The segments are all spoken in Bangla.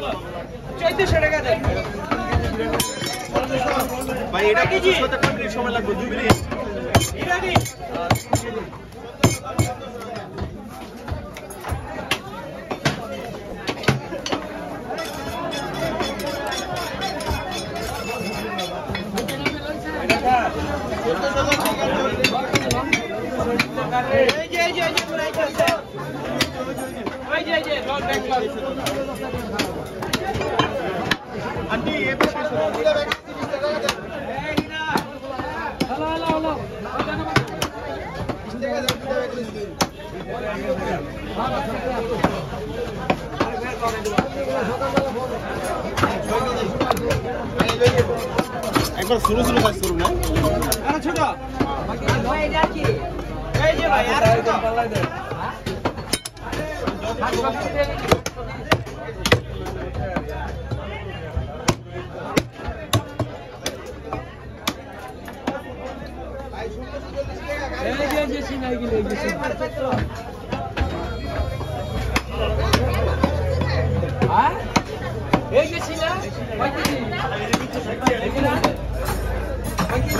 1400 টাকা দেন ভাই। এটা কি জি মিনিট সময় লাগবে, 2 মিনিট। এটা কি আন্টি এ পেশে একবার শুরু শুরু কাজ করুন না। আরে ছোট ভাই যাচ্ছি এই যে ভাই আর ছোট পাল্লা দে। এই যে সিনাই গিলে গেছে হ্যাঁ এই যে সিনা কয়টি এগুলা কয়টি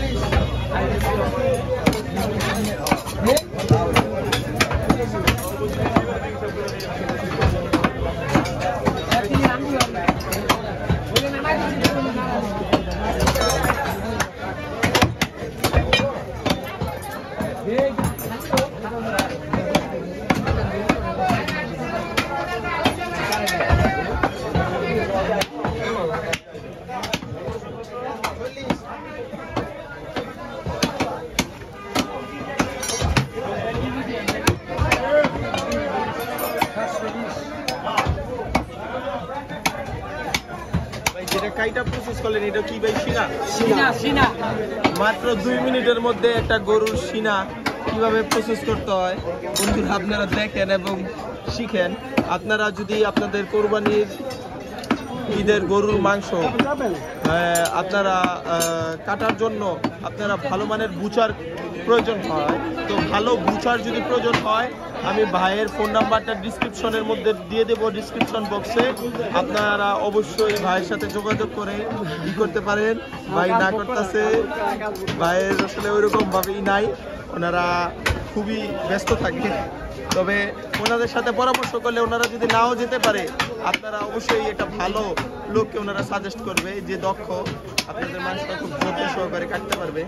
2 মিনিটের মধ্যে একটা গরুর সিনা কিভাবে প্রসেস করতে হয় বন্ধুরা আপনারা দেখেন এবং শিখেন। আপনারা যদি আপনাদের কোরবানির ঈদের গরুর মাংস আপনারা কাটার জন্য আপনারা ভালো মানের বুচার প্রয়োজন হয়, তো ভালো বুচার যদি প্রয়োজন হয় আমি ভাইয়ের ফোন নাম্বারটা ডিসক্রিপশনের মধ্যে দিয়ে দেবো, ডিসক্রিপশন বক্সে। আপনারা অবশ্যই ভাইয়ের সাথে যোগাযোগ করে কি করতে পারেন। ভাই না করতেছে, ভাইয়ের আসলে ওইরকম ভাবেই নাই, ওনারা খুবই ব্যস্ত থাকে। তবে ওনাদের সাথে পরামর্শ করলে ওনারা যদি নাও যেতে পারে আপনারা অবশ্যই একটা ভালো লোককে ওনারা সাজেস্ট করবে যে দক্ষ আপনাদের মাংসটা খুব যত্ন সহকারে কাটতে পারবে।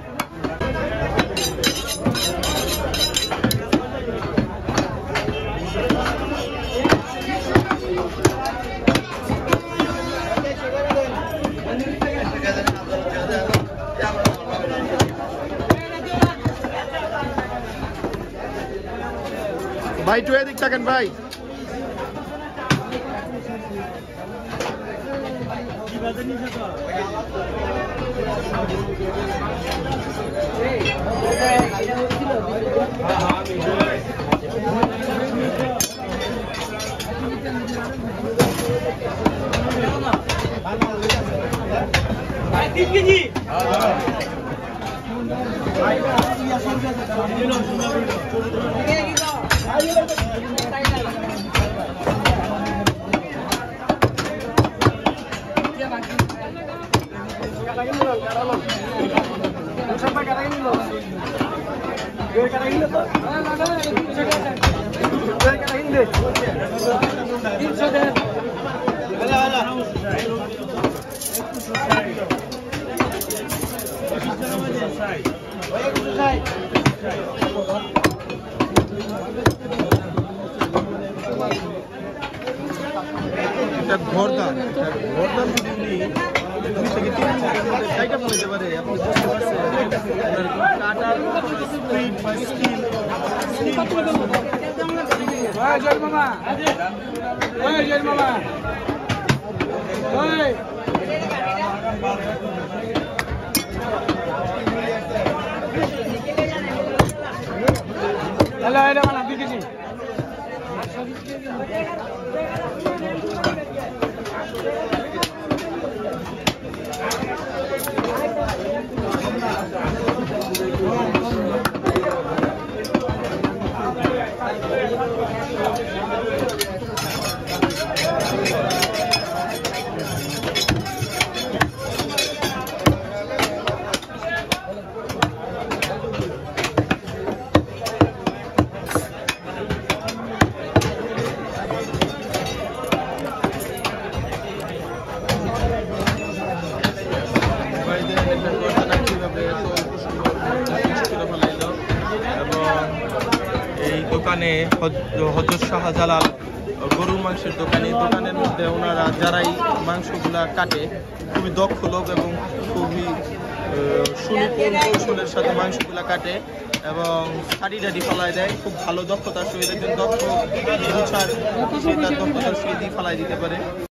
ভাই একটু এদিক থাকেন ভাই। ঘরদান যদি 2 থেকে 3 মিনিটের মধ্যে কাটা পড়তে পারে আপনি বুঝতে পারছেন কাটার স্পিড বা স্কিল। জয় মামা, জয় মামা, হ্যালো এটা মানে 2 কেজি হযরত শাহজালাল গরুর মাংসের দোকানে। দোকানের মধ্যে ওনারা যারাই মাংসগুলা কাটে খুবই দক্ষ লোক এবং খুবই সুনিপুণ কৌশলের সাথে মাংসগুলা কাটে এবং সারি ডাডি ফেলায় দেয়। খুব ভালো দক্ষতার সহিত একজন দক্ষ বুঝার সে তার দক্ষতার সহিত ফেলাই দিতে পারে।